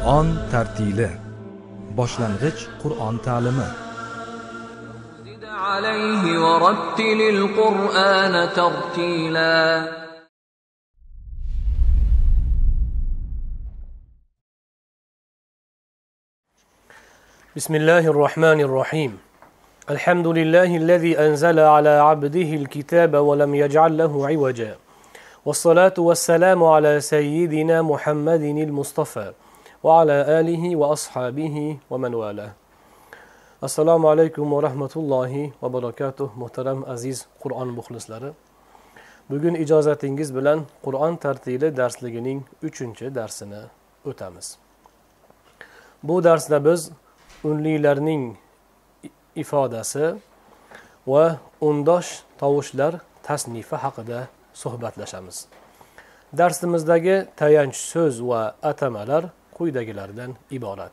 Qur'on tartili. Boshlang'ich Qur'on ta'limi. زد عليه ورتل القرآن ترتيلا. بسم الله الرحمن الرحيم. الحمد لله الذي أنزل على عبده الكتاب ولم يجعل له عوجا، والصلاة والسلام على سيدنا محمد المصطفى وعلى آله وأصحابه ومن والاه. Assalomu alaykum va rahmatullohi va barakatuh. Muhtaram aziz Qur'on muxlislari. Bugun ijozatingiz bilan Qur'on tartili darsligining 3-darsini o'tamiz. Bu darsda biz unlilarning ifodasi va undosh tovushlar tasnifi haqida suhbatlashamiz. Darsimizdagi tayanch so'z va atamalar quyidagilardan iborat.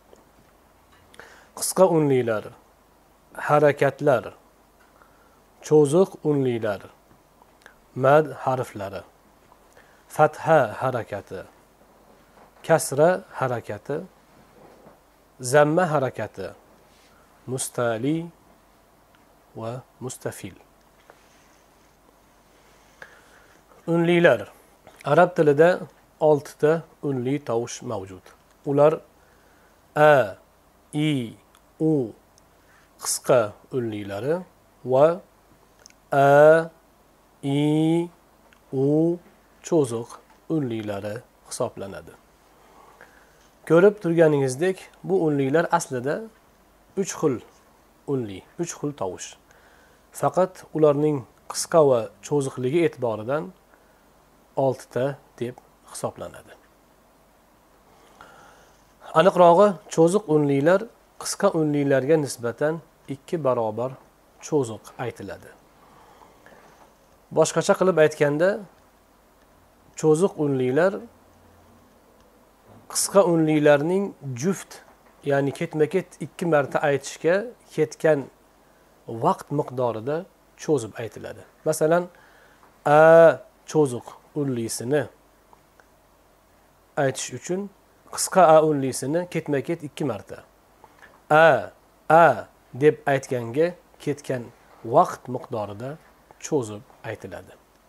Qisqa unlilar, harakatlar, cho'ziq unlilar, mad harflari, fatha harakati, kasra harakati, zamma harakati, mustali va mustafil. Unlilar. Arab tilida 6 ta unli tovush mavjud. Ular a, i, u qisqa unlilari va a, i, u cho'ziq unlilari hisoblanadi. Ko'rib turganingizdek, bu unlilar aslida 3 xil unli, 3 xil tovush. Faqat ularning qisqa va cho'ziqligi e'tiboridan 6 ta deb hisoblanadi. Aniqrog'i, cho'ziq unlilar qisqa unlilarga nisbatan 2 barobar cho'ziq aytiladi. Boshqacha qilib aytganda, cho'ziq unlilar qisqa unlilarning juft, ya'ni ketma-ket 2 marta aytishga ketgan vaqt miqdorida cho'zib aytiladi. Masalan, a cho'ziq unlisini aytish uchun qisqa a unlisini ketma-ket 2 marta a deb aytganga ketgan vaqt miqdorida cho'zib aytiladi.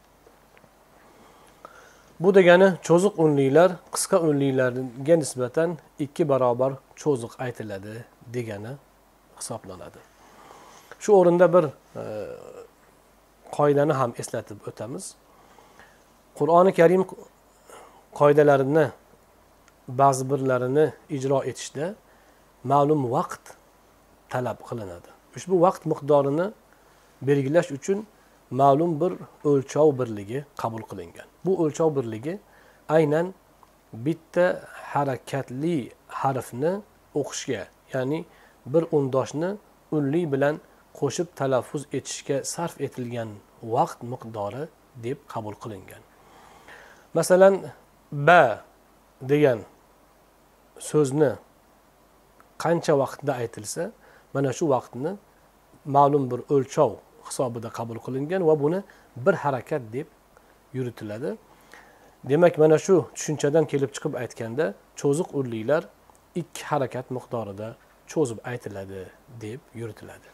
Bu degani cho'ziq unlilar qisqa unlilarga nisbatan 2 barobar cho'ziq aytiladi degani hisoblanadi. Shu o'rinda bir qoidani ham eslatib o'tamiz. Qur'oni Karim qoidalarini ba'zi birlarini ijro etishda ma'lum vaqt talab qilinadi. Ushbu vaqt miqdorini belgilash uchun ma'lum bir o'lchov birligi qabul qilingan. Bu o'lchov birligi aynan bitta harakatli harfni o'qishga, ya'ni bir undoshni unli bilan qo'shib talaffuz etishga sarf etilgan vaqt miqdori deb qabul qilingan. Masalan, ba degan so'zni qancha vaqtda aytilsa, mana shu vaqtni ma'lum bir o'lchov hisobida qabul qilingan va buni bir harakat deb yuritiladi. Demak, mana shu tushunchadan kelib chiqib aytganda, cho'ziq unlilar 2 harakat miqdorida cho'zib aytiladi deb yuritiladi.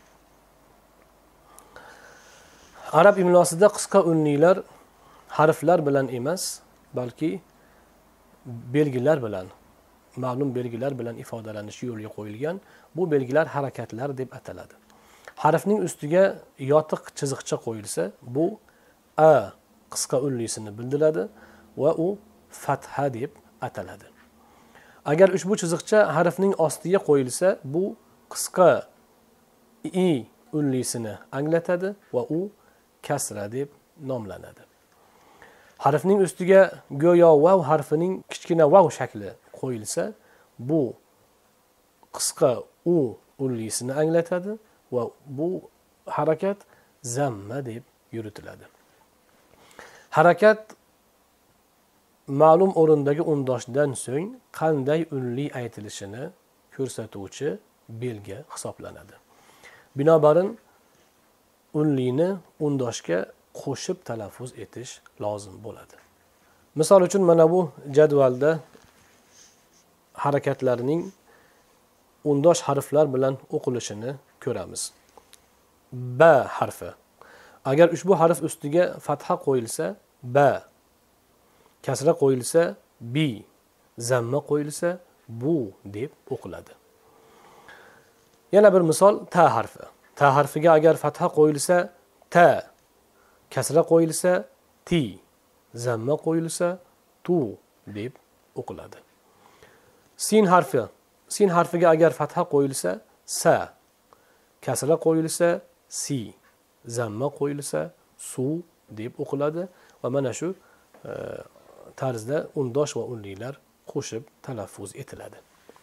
Arab imlosida qisqa unlilar harflar bilan emas, balki belgilar bilan, ma'lum belgilar bilan ifodalanishi yo'lga qo'yilgan. Bu belgilar harakatlar deb ataladi. Harfning ustiga yotiq chiziqcha qo'yilsa, bu a qisqa unlisini bildiradi va u fatha deb ataladi. Agar ushbu chiziqcha harfning ostiga qo'yilsa, bu qisqa i unlisini anglatadi va u kasra deb nomlanadi. Harfning ustiga go'yo vav harfining kichkina vav shakli qo'yilsa, bu qisqa u unlisini anglatadi va bu harakat zamma deb yuritiladi. Harakat ma'lum o'rindagi undoshdan so'ng qanday unli aytilishini ko'rsatuvchi belgi hisoblanadi. Binobarin unlini undoshga qo'shib talaffuz etish lozim bo'ladi. Misol uchun mana bu jadvalda harakatlarining undosh harflar bilan o'qilishini ko'ramiz. B harfi. Agar ushbu harf ustiga fatha qo'yilsa ba, kasra qo'yilsa bi, zamma qo'yilsa bu deb o'qiladi. Yana bir misol ta harfi. Ta harfiga agar fatha qo'yilsa ta, kasra qo'yilsa ti, zamma qo'yilsa tu deb o'qiladi. Sin harfi. Sin harfiga agar fatha qo'yilsa sa, kasra qo'yilsa si, zamma qo'yilsa su deb o'qiladi va mana shu tarzda undosh va unlilar qo'shib talaffuz etiladi.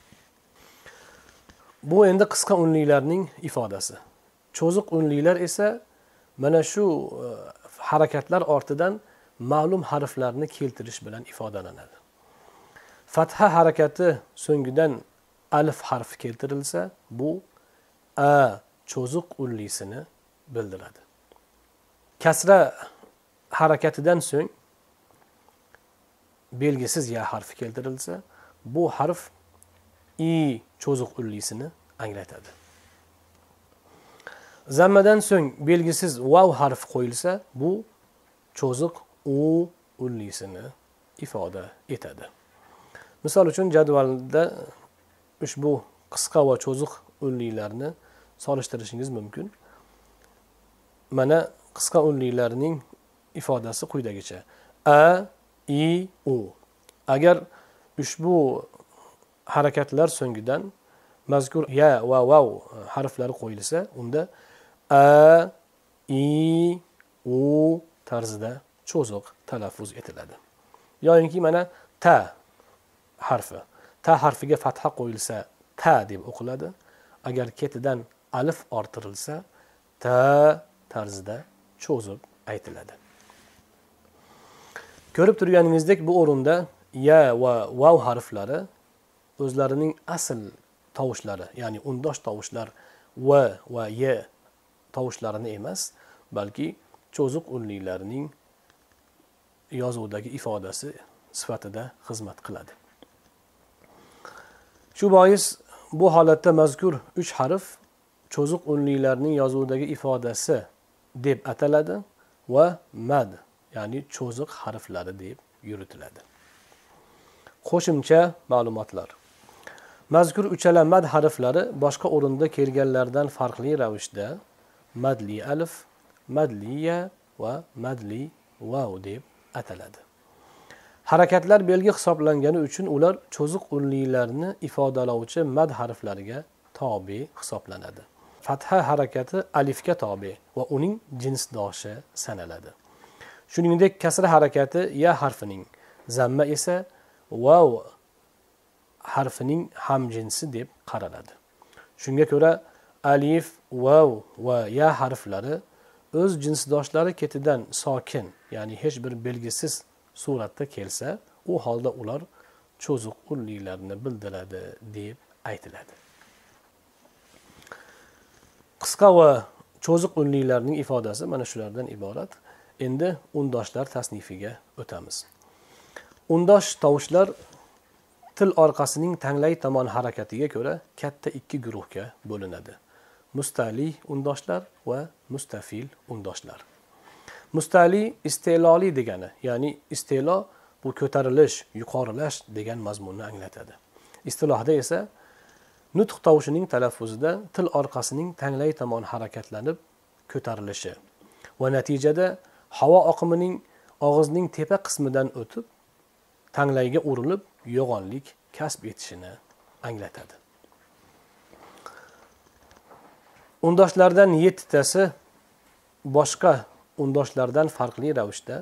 Bu endi qisqa unlilarning ifodasi. Cho'ziq unlilar esa mana shu harakatlar ortidan ma'lum harflarni keltirish bilan ifodalanadi. Fatha harakati so'ngidan alif harfi keltirilsa, bu a cho'ziq unlisini bildiradi. Kasra harakatidan so'ng belgisiz ya harfi keltirilsa, bu harf i cho'ziq unlisini anglatadi. Zammadan so'ng belgisiz vav harfi qo'yilsa, bu cho'ziq u unlisini ifoda etadi. Misol uchun jadvalda ushbu qisqa va cho'ziq unlilarni solishtirishingiz mumkin. Mana qisqa unlilarning ifodasi quyidagicha: a, i, u. Agar ushbu harakatlar so'ngidan mazkur ya va vav harflari qo'yilsa, unda a, i, u tarzida cho'ziq talaffuz etiladi. Yo'inki mana ta harfi. Ta harfiga fatha qo'yilsa ta deb o'qiladi. Agar ketidan alif orttirilsa ta tarzida cho'zib aytiladi. Ko'rib turganingizdek, bu o'rinda ya va vav harflari o'zlarining asl tovushlari, ya'ni undosh tovushlar va ye tovushlarini emas, balki cho'ziq unlilarning yozuvdagi ifodasi sifatida xizmat qiladi. Shu bois bu holatda mazkur 3 harf cho'ziq unlilarning yozuvdagi ifodasi deb ataladi va mad, ya'ni cho'ziq harflari deb yuritiladi. Qo'shimcha ma'lumotlar. Mazkur uchala mad harflari boshqa o'rinda kelganlardan farqli ravishda madli alif, madli ya va madli vav deb ataladi. Harakatlar belgi hisoblangani uchun ular cho'ziq unlilarni ifodalovchi mad harflariga tobe hisoblanadi. Fatha harakati alifga tobe va uning jinsdoshi sanaladi. Shuningdek, kasra harakati ya harfining, zamma esa vav harfining hamjinsi deb qaraladi. Shunga ko'ra alif, vav va ya harflari o'z jinsdoshlari ketidan sokin, ya'ni hech bir belgisiz suratda kelsa, u holda ular cho'ziq unlilarni bildiradi deb aytiladi. Qisqa va cho'ziq unlilarning ifodasi mana shulardan iborat. Endi undoshlar tasnifiga o'tamiz. Undosh tovushlar til orqasining tanglay tomon harakatiga ko'ra katta ikki guruhga bo'linadi. Mustali undoshlar va mustafil undoshlar. Mustali iste'loli degani, ya'ni iste'lo bu ko'tarilish, yuqorilash degan mazmunni anglatadi. Istilohda esa nutq tovushining talaffuzida til orqasining tanglay tomon harakatlanib ko'tarilishi va natijada havo oqimining og'izning tepa qismidan o'tib tanglayga urilib yo'g'onlik kasb etishini anglatadi. Undoshlardan 7tasi boshqa undoshlardan farqli ravishda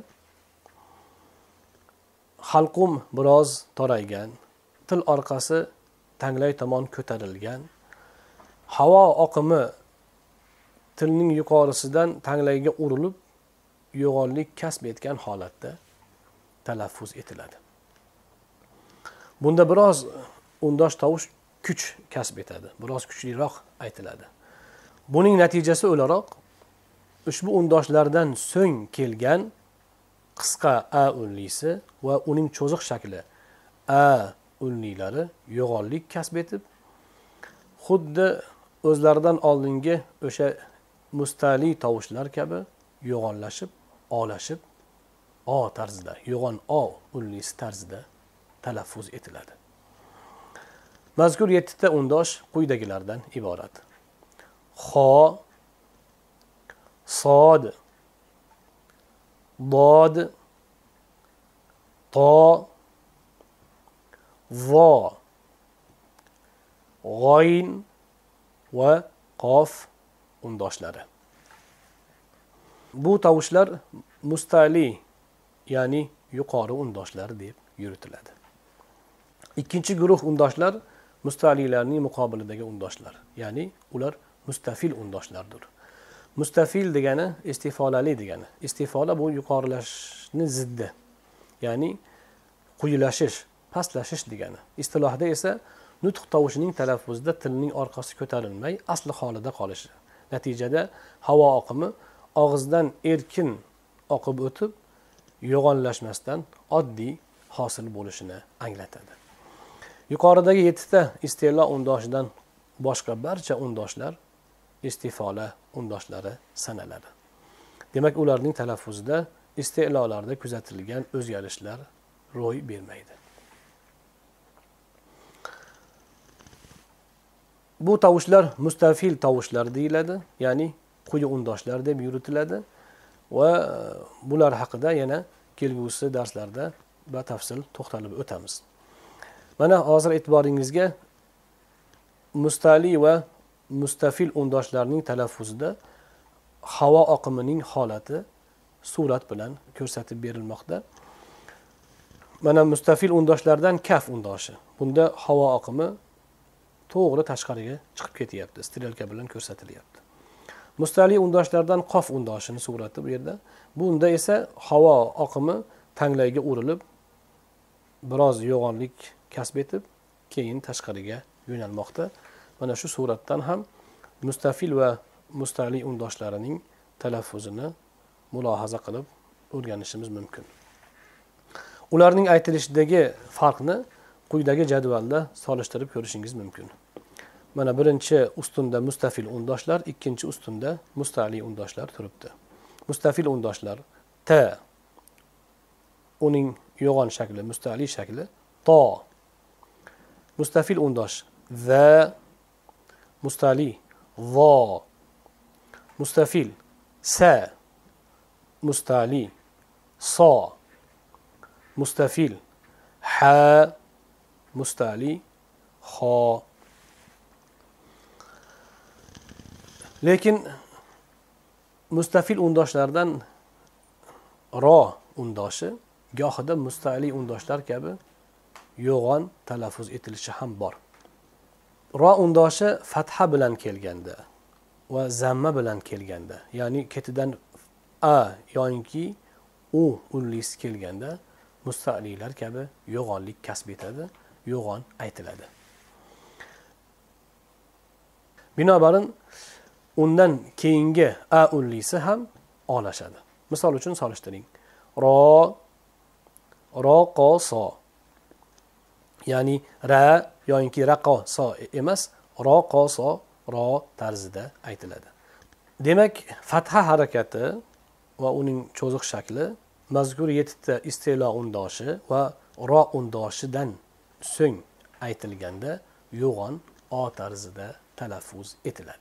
halqum biroz toraygan, til orqasi tanglay tomon ko'tarilgan, havo oqimi tilning yuqorisidan tanglayga urilib yo'g'onlik kasb etgan holatda talaffuz etiladi. Bunda biroz undosh tovush kuch kasb etadi, biroz kuchliroq aytiladi. Buning natijasi o'laroq ushbu undoshlardan so'ng kelgan qisqa a unlisi va uning cho'ziq shakli a, unlilari yo'g'onlik kasb etib, xuddi o'zlaridan oldingi o'sha mustali tovushlar kabi yo'g'onlashib, olashib, o tarzida, yo'g'on o unlisi tarzida talaffuz etiladi. Mazkur 7 ta undosh quyidagilardan iborat: xo, sod, dod, to, vo, g'oyn va qof undoshlari. Bu tovushlar mustali, ya'ni yuqori undoshlar deb yuritiladi. Ikkinchi guruh undoshlar mustalilarning muqobilidagi undoshlar, ya'ni ular mustafil undoshlardir. Mustafil degani istifolali degani. Istifola bu yuqorilashni ziddi, ya'ni quyilashish, pastlashish degani. Istilohda esa nutq tovushining talaffuzida tilning orqasi ko'tarilmay, asli holida qolishi. Natijada havo oqimi og'izdan erkin oqib o'tib, yo'g'onlashmasdan oddiy hosil bo'lishini anglatadi. Yuqoridagi 7 ta istilo undoshidan boshqa barcha undoshlar istifola undoshlari sanaladi. Demak, ularning talaffuzida istilolarda kuzatilgan o'zgarishlar ro'y bermaydi. Bu tovushlar mustafil tovushlar deyiladi, ya'ni quyi undoshlar deb yuritiladi va bular haqida yana kelgusi darslarda batafsil to'xtalib o'tamiz. Mana hozir e'tiboringizga mustali va mustafil undoshlarning talaffuzida havo oqimining holati surat bilan ko'rsatib berilmoqda. Mana mustafil undoshlardan kaf undoshi. Bunda havo oqimi to'g'ri tashqariga chiqib ketyapti, strelka bilan ko'rsatilyapti. Mustali undoshlardan qof undoshini surati bu yerda. Bunda esa havo oqimi tanglayga urilib, biroz yo'g'onlik kasb etib, keyin tashqariga yo'nalmoqda. Mana shu suratdan ham mustafil va mustali undoshlarining talaffuzini mulohaza qilib o'rganishimiz mumkin. Ularning aytilishidagi farqni quyidagi jadvalda solishtirib ko'rishingiz mumkin. Mana birinchi ustunda mustafil undoshlar, ikkinchi ustunda mustali undoshlar turibdi. Mustafil undoshlar t, uning yo'g'on shakli, mustali shakli to. Mustafil undosh va, mustali vo, mustafil sa, mustali so, mustafil ha, mustali xo. Lekin mustafil undoshlardan ro undoshi gohida mustali undoshlar kabi yo'g'on talaffuz etilishi ham bor. Ro undoshi fatha bilan kelganda va zamma bilan kelganda, ya'ni ketidan a yoki u unlisi kelganda mustalilar kabi yo'g'onlik kasb etadi, yo'g'on aytiladi. Binobarin undan keyingi a unlisi ham olashadi. Misol uchun solishtiring. Ro qo so. Ya'ni ra yoki raqo so emas, ro qo so ro tarzida aytiladi. Demak, fatha harakati va uning cho'ziq shakli mazkur 7 ta istilo undoshi va ro undoshidan so'ng aytilganda yo'g'on o tarzida talaffuz etiladi.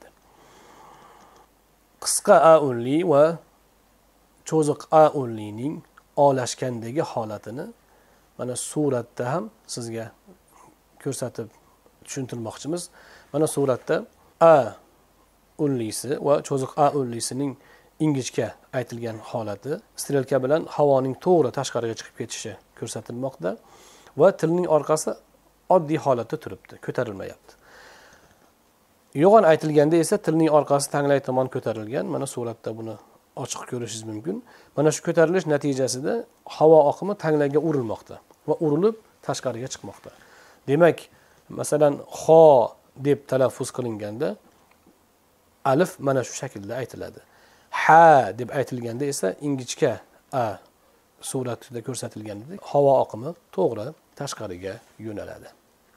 Qisqa a unli va cho'ziq a unlining olashgandagi holatini mana suratda ham sizga ko'rsatib tushuntirmoqchimiz. Mana suratda a unlisi va cho'ziq a unlisining ingichka aytilgan holati strelka bilan havoning to'g'ri tashqariga chiqib ketishi ko'rsatilmoqda va tilning orqasi oddiy holatda turibdi, ko'tarilmayapti. Yo'g'on aytilganda esa tilning orqasi tanglay tomon ko'tarilgan. Mana suratda buni ochiq ko'rishingiz mumkin. Mana shu ko'tarilish natijasida havo oqimi tanglayga urilmoqda va urilib tashqariga chiqmoqda. Demak, masalan, xo deb talaffuz qilinganda alif mana shu shaklda aytiladi. Ha deb aytilganda esa ingichka a suratida ko'rsatilganidek havo oqimi to'g'ri tashqariga yo'naladi.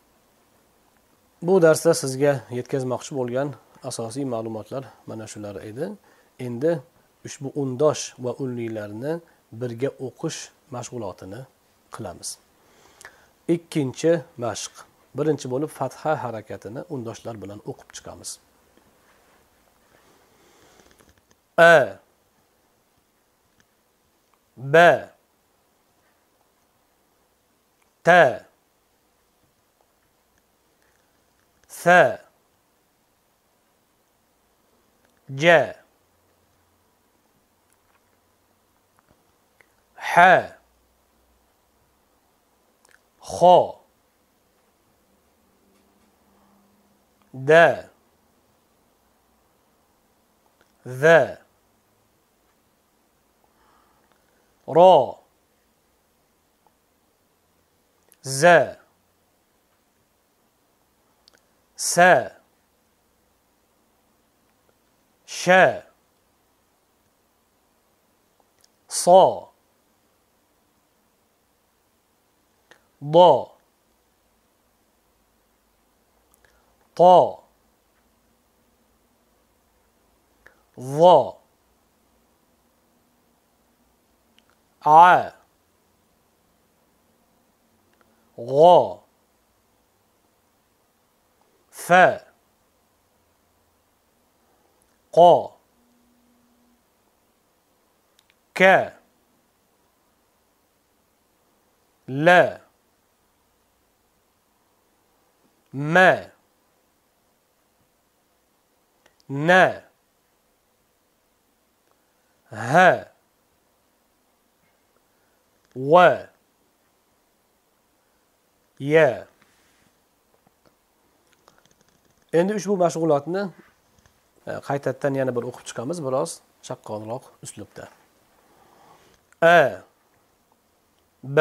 Bu darsda sizga yetkazmoqchi bo'lgan asosiy ma'lumotlar mana shular edi. Endi ushbu undosh va unlilarni birga o'qish mashg'ulotini qilamiz. Ikkinchi mashq. Birinchi bo'lib fatha harakatini undoshlar bilan o'qib chiqamiz. A, B, T, S, C, H, X, D, Z, را، ز، س، ش، صا، ضا، طا، ظا، ع، غا، ف، قا، ك، ل، م، ن، ه، و، ي. Endi ushbu mashg'ulotni qaytadan yana bir o'qib chiqamiz, biroz chaqqonroq uslubda. A, B,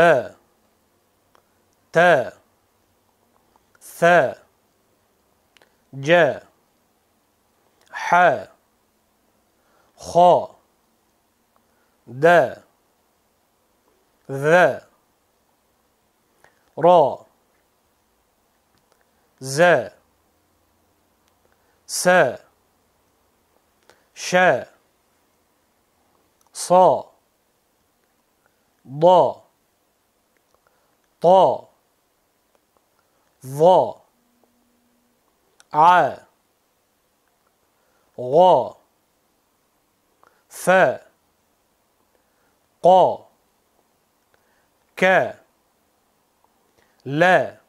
T, S, C, H, X, D, Z, را، ز، س، ش، صا، ضا، طا، ظا، ع، غا، ف، قا، ك، ل،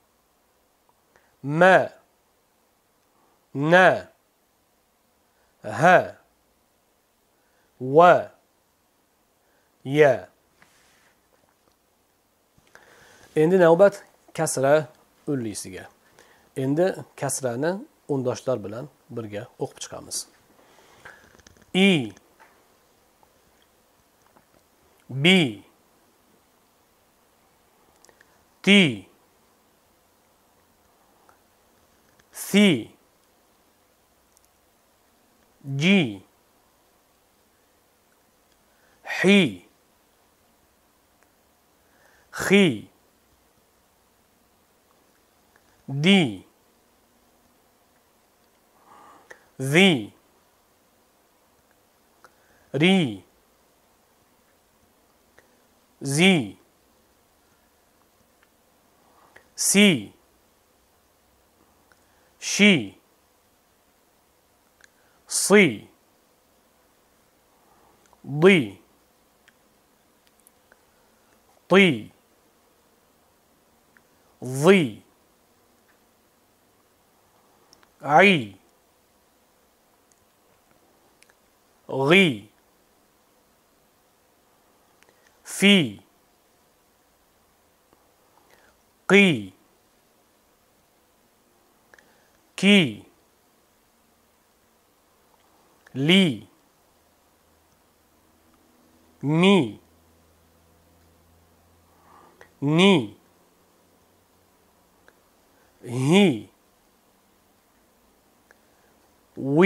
م، ن، ه، و، ي. Endi navbat kasra unlisiga. Endi kasrani undoshlar bilan birga o'qib chiqamiz. I, B, T, C, G, H, X, D, Z, R, Z, C, ش، ص، ض، ط، ظ، ع، غ، ف، ق، ك، ل، م، ن، ه، و،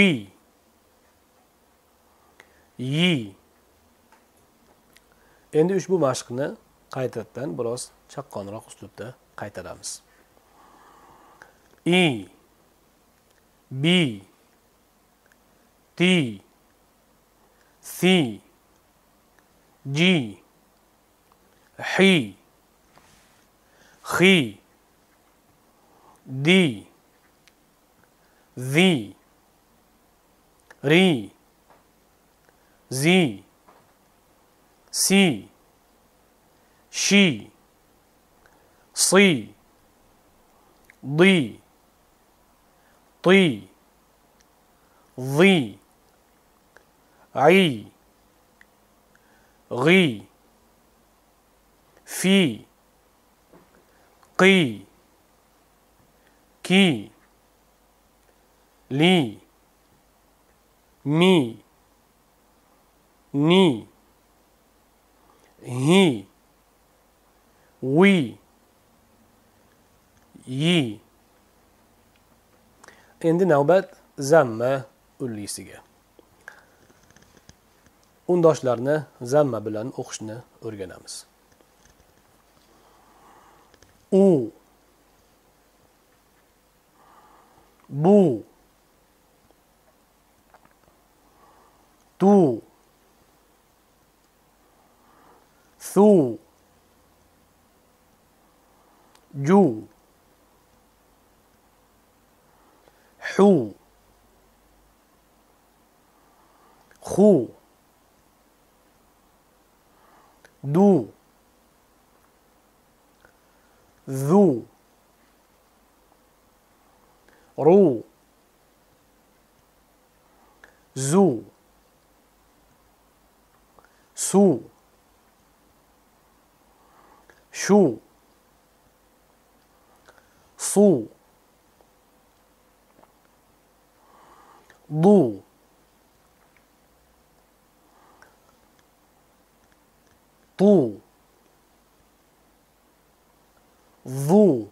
ي. Endi ushbu mashqni qaytadan biroz chaqqonroq uslubda qaytaramiz. I, B, T, C, G, H, X, D, Z, R, Z, C, Sh, C, D, T, Z, I, G, F, Q, K, L, M, N, H, V, Y. Endi navbat zamma ullisiga. Undoshlarni zamma bilan o'qishni o'rganamiz. U, bu, tu, su, ju, حو خو دو ذو رو زو سو شو صو ضو طو ضو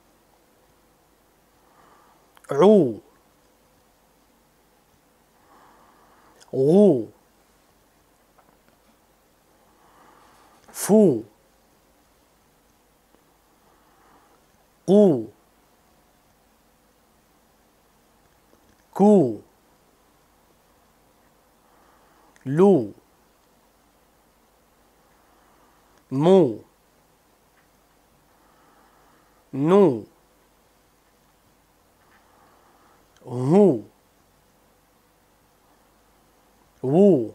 عو غو فو قو كو لو مو نو هو وو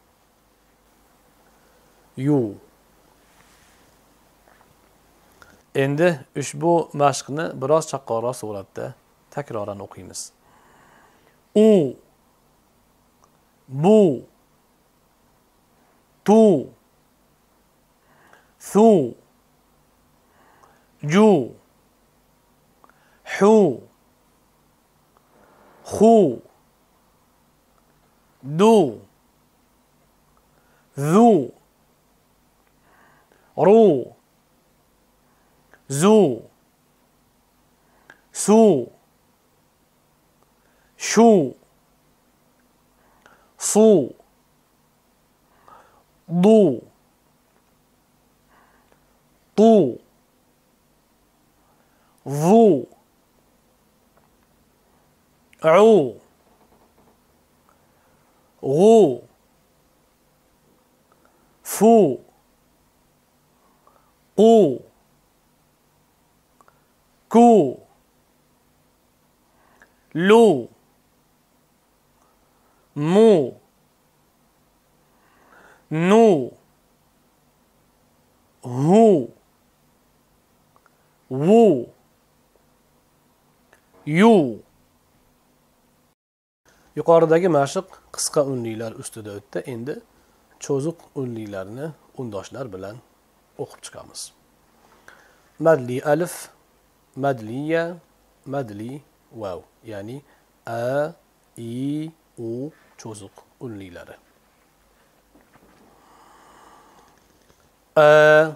يو. Endi ushbu mashqni biroz chaqqonroq suratda takroran o'qiymiz. U, bu, tu, su, ju, hu, khu, du, zu, ru, zu, su, shu, su, du, tu, vu, u, غو فو قو كو لو مو نو هو وو يو. Yuqoridagi mashq qisqa unlilar ustida o'tdi. Endi cho'ziq unlilarni undoshlar bilan o'qib chiqamiz. Madli alif, madliya, madli vav, ya'ni a, i, u cho'ziq unlilari. A,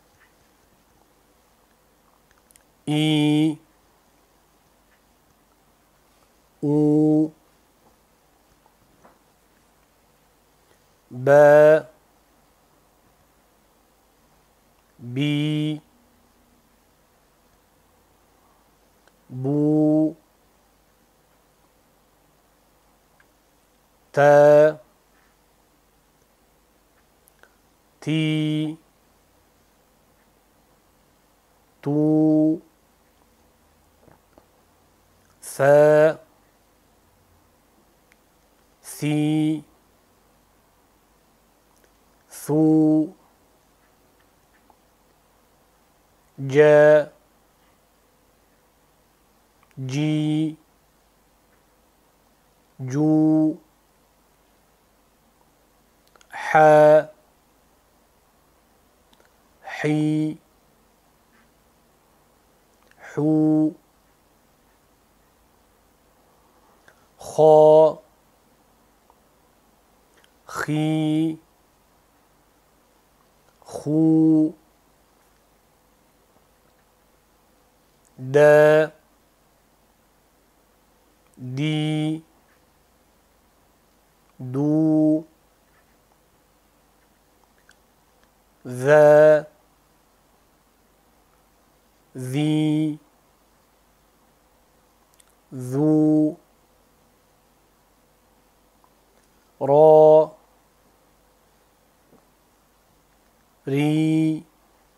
i, u, ba, bi, تا تي تو ثا ثي ثو جا جي جو حا حي حو خا خي خو دا دي دو ذا ذي ذو را ري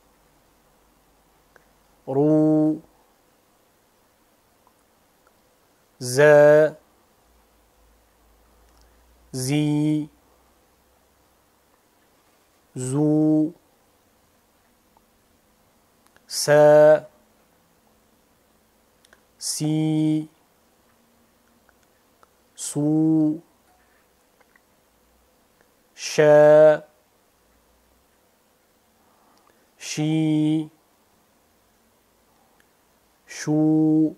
رو زا زي زو سا سي سو شا شي شو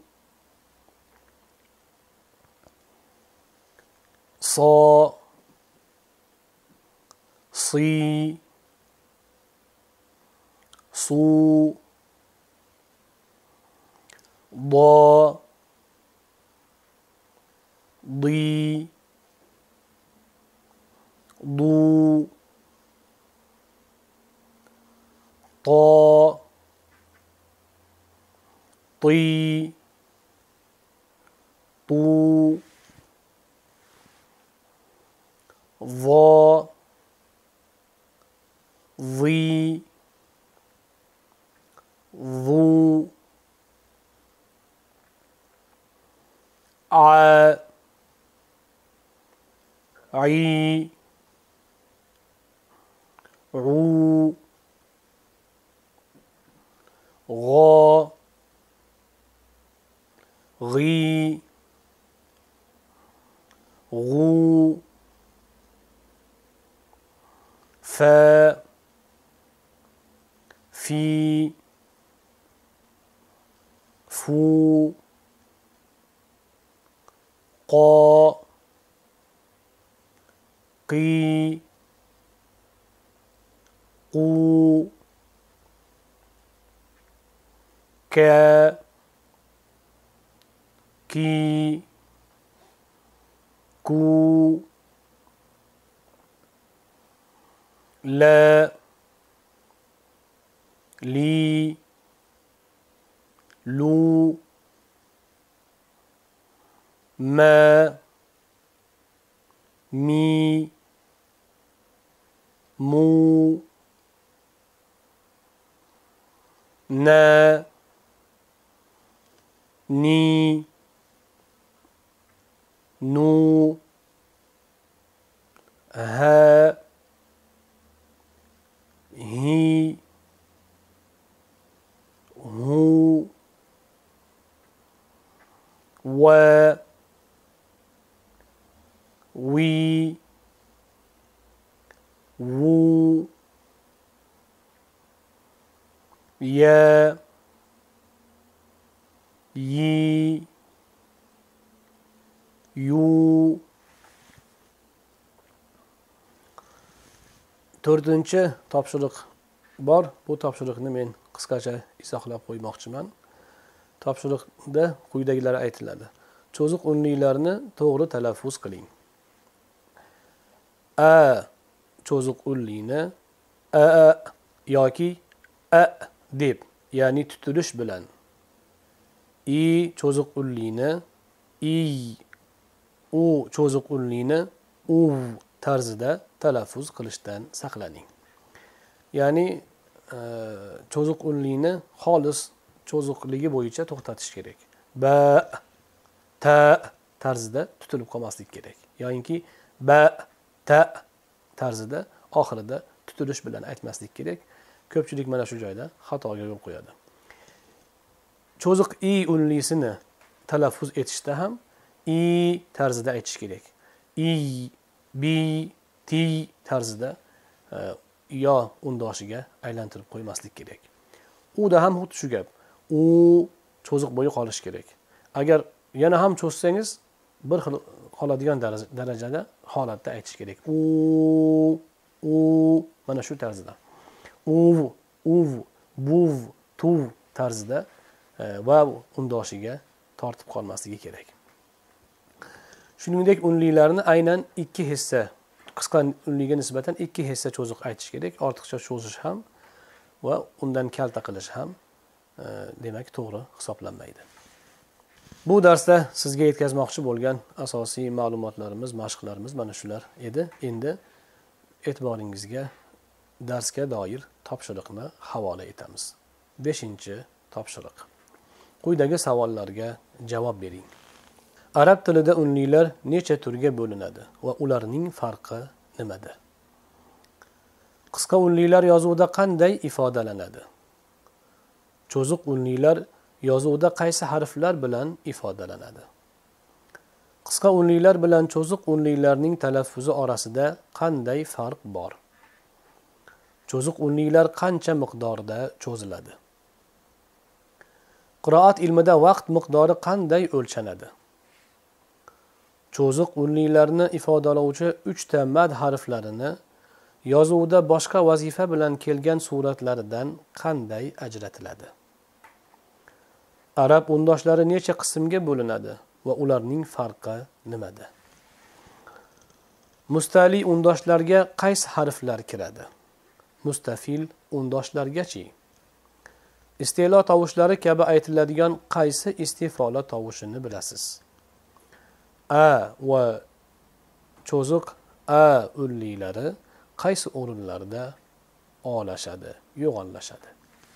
صا صي صو ضا ضي ضو طا طي طو ظا ظي ظو ع عي عو غا غي غو فا في فو قا قي قو كا كي كو لا لي لو ما مي مو نا ني نو ها هي هو و وي وو يا يي يو. To'rtinchi topshiriq bor. Bu topshiriqni men qisqacha izohlab qo'ymoqchiman. Topshiriqda quyidagilar aytiladi. Cho'ziq unlilarni to'g'ri talaffuz qiling. A cho'ziq unlini a yoki a deb, ya'ni tutilish bilan. I cho'ziq unlini i, u cho'ziq unlini uv tarzida talaffuz qilishdan saqlaning. Ya'ni cho'ziq unlikni xolis cho'ziqligi bo'yicha to'xtatish kerak. Ba ta tarzida tutilib qolmaslik kerak. Yoki ba ta tarzida oxirida tutilish bilan aytmaslik kerak. Ko'pchilik mana shu joyda xatoga yo'l qo'yadi. Cho'ziq i unlisini talaffuz etishda ham i tarzida aytish kerak. I, bi, ti tarzida yo undoshiga aylantirib qo'ymaslik kerak. U da ham xuddi shu gap. U cho'ziq bo'yi qolishi kerak. Agar yana ham cho'zsangiz bir xil qoladigan darajada holatda aytish kerak. U mana shu tarzda. Uv, buv, tuv tarzida va undoshiga tortib qolmasligi kerak. Shuningdek, unliklarni aynan ikki hissa, qisqa unliga nisbatan ikki hissa cho'ziq aytish kerak. Ortiqcha cho'zish ham va undan kalta qilish ham demak to'g'ri hisoblanmaydi. Bu darsda sizga yetkazmoqchi bo'lgan asosiy ma'lumotlarimiz, mashqlarimiz mana shular edi. Endi e'tiboringizga darsga doir topshiriqni havola etamiz. 5-topshiriq. Quyidagi savollarga javob bering. Arab tilida unliklar necha turga bo'linadi va ularning farqi nimada? Qisqa unliklar yozuvda qanday ifodalanadi? Cho'ziq unliklar yozuvda qaysi harflar bilan ifodalanadi? Qisqa unliklar bilan cho'ziq unliklarning talaffuzi orasida qanday farq bor? Cho'ziq unliklar qancha miqdorda cho'ziladi? Qiroat ilmida vaqt miqdori qanday o'lchanadi? Cho'ziq unliklarni ifodalovchi 3 ta mad harflarini yozuvda boshqa vazifa bilan kelgan suratlaridan qanday ajratiladi? Arab undoshlari necha qismga bo'linadi va ularning farqi nimada? Mustali undoshlarga qaysi harflar kiradi? Mustafil undoshlargachi? Istilo tovushlari kabi aytiladigan qaysi istifolo tovushini bilasiz? A va cho'ziq a unliklari qaysi o'rinlarda olashadi, yo'g'onlashadi?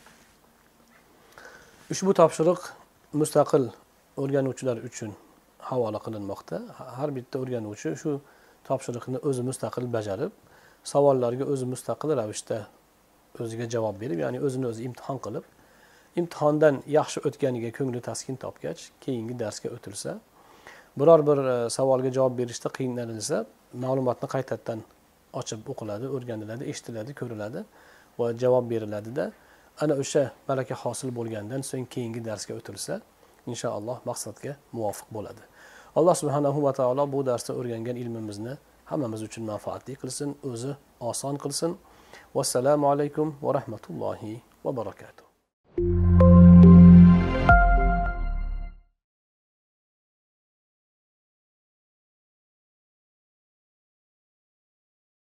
Ushbu topshiriq mustaqil o'rganuvchilar uchun havola qilinmoqda. Har bitta o'rganuvchi shu topshiriqni o'zi mustaqil bajarib, savollarga o'zi mustaqil ravishda o'ziga javob berib, ya'ni o'zini o'zi imtihon qilib, imtihondan yaxshi o'tganiga ko'ngli taskin topgach, keyingi darsga o'tilsa, biror bir savolga javob berishda qiynalsa, ma'lumotni qaytadan ochib o'qiladi, o'rganiladi, eshitiladi, ko'riladi va javob beriladi-da, ana o'sha malaka hosil bo'lgandan so'ng keyingi darsga o'tilsa, inshaalloh maqsadga muvofiq bo'ladi. Alloh subhanahu va taolo bu darsda o'rgangan ilmimizni hammamiz uchun manfaatli qilsin, o'zi oson qilsin. Vassalomu alaykum va rahmatullohi va barakatuh.